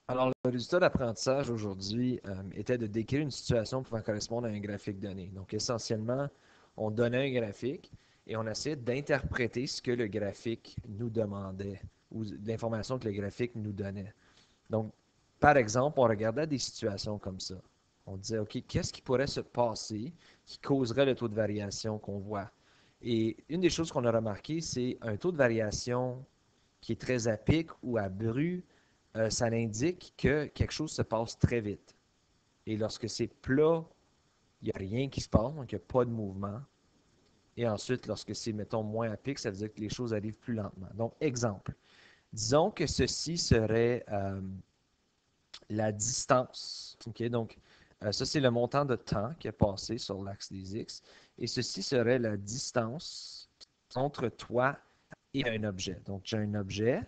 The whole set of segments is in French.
Alors, le résultat d'apprentissage aujourd'hui était de décrire une situation pouvant correspondre à un graphique donné. Donc, essentiellement, on donnait un graphique et on essayait d'interpréter ce que le graphique nous demandait ou l'information que le graphique nous donnait. Donc, par exemple, on regardait des situations comme ça. On disait, OK, qu'est-ce qui pourrait se passer qui causerait le taux de variation qu'on voit? Et une des choses qu'on a remarqué, c'est un taux de variation qui est très à pic ou à bru, ça indique que quelque chose se passe très vite. Et lorsque c'est plat, il n'y a rien qui se passe, donc il n'y a pas de mouvement. Et ensuite, lorsque c'est, mettons, moins à pic, ça veut dire que les choses arrivent plus lentement. Donc, exemple. Disons que ceci serait la distance. Okay? Donc, ça, c'est le montant de temps qui est passé sur l'axe des X. Et ceci serait la distance entre toi et un objet. Donc, j'ai un objet.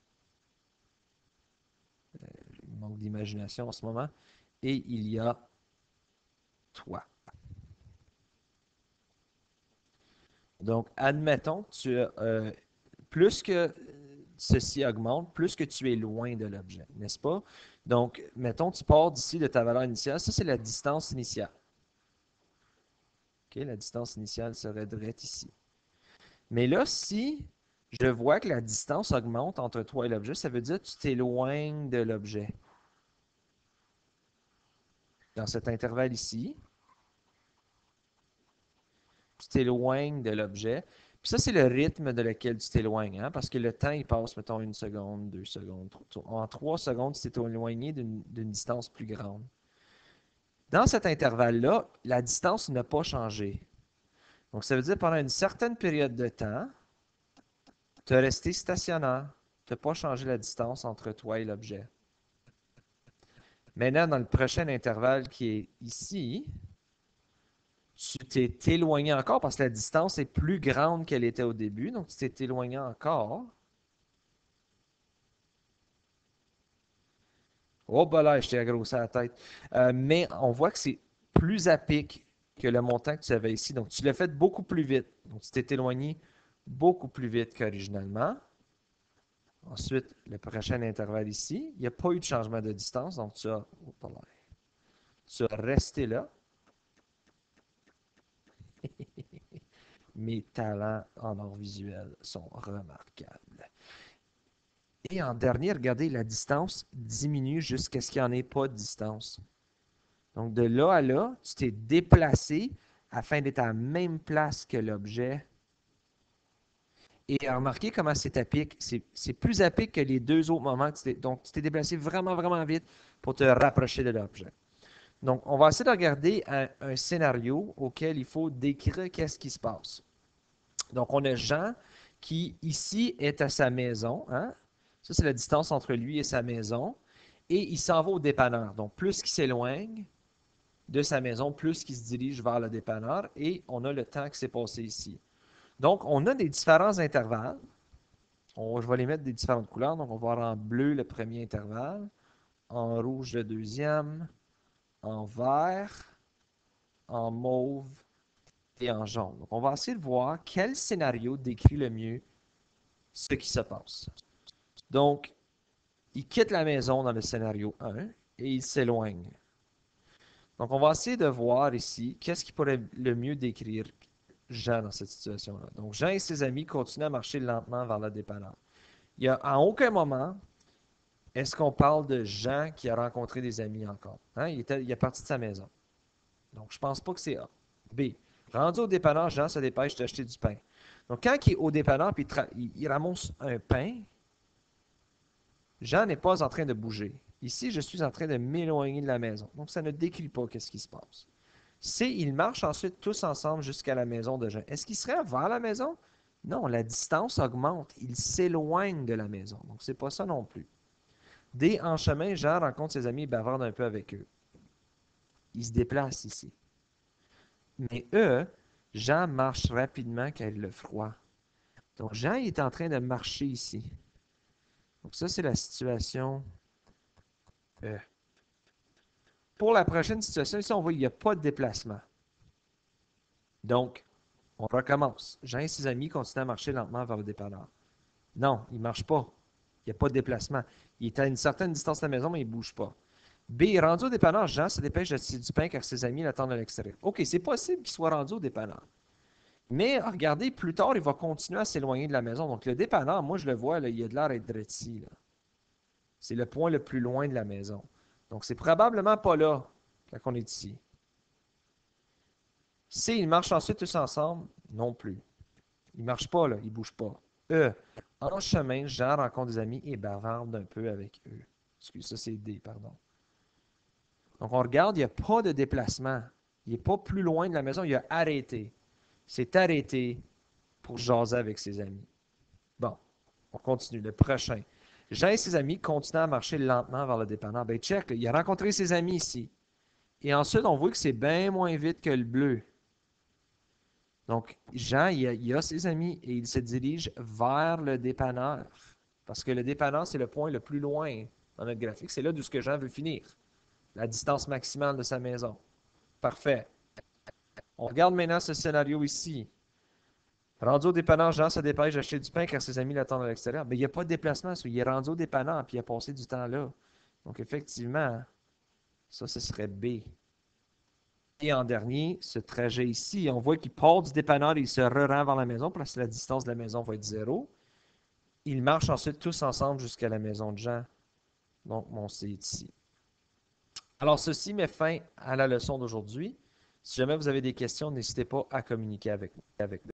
Il manque d'imagination en ce moment. Et il y a toi. Donc, admettons que plus que ceci augmente, plus que tu es loin de l'objet, n'est-ce pas? Donc, mettons, tu pars d'ici de ta valeur initiale. Ça, c'est la distance initiale. OK? La distance initiale serait direct ici. Mais là, si je vois que la distance augmente entre toi et l'objet, ça veut dire que tu t'éloignes de l'objet. Dans cet intervalle ici, tu t'éloignes de l'objet. Puis ça, c'est le rythme de lequel tu t'éloignes, hein, parce que le temps, il passe, mettons, 1 seconde, 2 secondes. En 3 secondes, tu t'es éloigné d'une distance plus grande. Dans cet intervalle-là, la distance n'a pas changé. Donc, ça veut dire que pendant une certaine période de temps, tu as resté stationnaire. Tu n'as pas changé la distance entre toi et l'objet. Maintenant, dans le prochain intervalle qui est ici, tu t'es éloigné encore parce que la distance est plus grande qu'elle était au début. Donc, tu t'es éloigné encore. Oh, ben là, je t'ai aggrossé la tête. Mais on voit que c'est plus à pic que le montant que tu avais ici. Donc, tu l'as fait beaucoup plus vite. Donc, tu t'es éloigné beaucoup plus vite qu'originalement. Ensuite, le prochain intervalle ici, il n'y a pas eu de changement de distance. Donc, tu as resté là. Mes talents en art visuel sont remarquables. Et en dernier, regardez, la distance diminue jusqu'à ce qu'il n'y en ait pas de distance. Donc, de là à là, tu t'es déplacé afin d'être à la même place que l'objet. Et remarquez comment c'est à pic. C'est plus à pic que les deux autres moments. Donc, tu t'es déplacé vraiment, vraiment vite pour te rapprocher de l'objet. Donc, on va essayer de regarder un scénario auquel il faut décrire qu'est-ce qui se passe. Donc, on a Jean qui, ici, est à sa maison. Hein? Ça, c'est la distance entre lui et sa maison. Et il s'en va au dépanneur. Donc, plus qu'il s'éloigne de sa maison, plus qu'il se dirige vers le dépanneur. Et on a le temps qui s'est passé ici. Donc, on a des différents intervalles. Je vais les mettre des différentes couleurs. Donc, on va voir en bleu le premier intervalle, en rouge le deuxième, en vert, en mauve et en jaune. Donc, on va essayer de voir quel scénario décrit le mieux ce qui se passe. Donc, il quitte la maison dans le scénario 1 et il s'éloigne. Donc, on va essayer de voir ici qu'est-ce qui pourrait le mieux décrire Jean dans cette situation-là. Donc, Jean et ses amis continuent à marcher lentement vers le dépanneur. Il y a en aucun moment, est-ce qu'on parle de Jean qui a rencontré des amis encore? Hein? Il est parti de sa maison. Donc, je ne pense pas que c'est A. B. Rendu au dépanneur, Jean se dépêche d'acheter du pain. Donc, quand il est au dépanneur et il ramasse un pain, Jean n'est pas en train de bouger. Ici, je suis en train de m'éloigner de la maison. Donc, ça ne décrit pas qu'est-ce qui se passe. C. Ils marchent ensuite tous ensemble jusqu'à la maison de Jean. Est-ce qu'ils seraient vers la maison? Non, la distance augmente. Ils s'éloignent de la maison. Donc, c'est pas ça non plus. D. En chemin, Jean rencontre ses amis et bavarde un peu avec eux. Il se déplace ici. Mais eux, Jean marche rapidement car il a froid. Donc, Jean est en train de marcher ici. Donc, ça, c'est la situation E. Pour la prochaine situation, ici, on voit qu'il n'y a pas de déplacement. Donc, on recommence. Jean et ses amis continuent à marcher lentement vers le dépanneur. Non, ils ne marchent pas. Il n'y a pas de déplacement. Il est à une certaine distance de la maison, mais il ne bouge pas. B, rendu au dépanneur, Jean se dépêche d'acheter du pain car ses amis l'attendent à l'extérieur. OK, c'est possible qu'il soit rendu au dépanneur. Mais regardez, plus tard, il va continuer à s'éloigner de la maison. Donc le dépanneur, moi je le vois, là, il a de l'air d'être ici. C'est le point le plus loin de la maison. Donc c'est probablement pas là quand on est ici. C, ils marchent ensuite tous ensemble? Non plus. Ils ne marchent pas, là, ils ne bougent pas. E, en chemin, Jean rencontre des amis et bavarde un peu avec eux. Excuse, ça c'est D, pardon. Donc on regarde, il n'y a pas de déplacement. Il n'est pas plus loin de la maison, il a arrêté. C'est arrêté pour jaser avec ses amis. Bon, on continue. Le prochain. Jean et ses amis continuent à marcher lentement vers le dépanneur. Ben check, il a rencontré ses amis ici. Et ensuite, on voit que c'est bien moins vite que le bleu. Donc, Jean, il a ses amis et il se dirige vers le dépanneur. Parce que le dépanneur, c'est le point le plus loin dans notre graphique. C'est là d'où ce que Jean veut finir. La distance maximale de sa maison. Parfait. On regarde maintenant ce scénario ici. Rendu au dépanneur, Jean se dépêche d'acheter du pain car ses amis l'attendent à l'extérieur. Mais il n'y a pas de déplacement. Il est rendu au dépanneur puis il a passé du temps là. Donc, effectivement, ça, ce serait B. Et en dernier, ce trajet ici, on voit qu'il part du dépanneur et il se rend vers la maison parce que la distance de la maison va être 0. Ils marchent ensuite tous ensemble jusqu'à la maison de Jean. Donc, mon C est ici. Alors, ceci met fin à la leçon d'aujourd'hui. Si jamais vous avez des questions, n'hésitez pas à communiquer avec nous.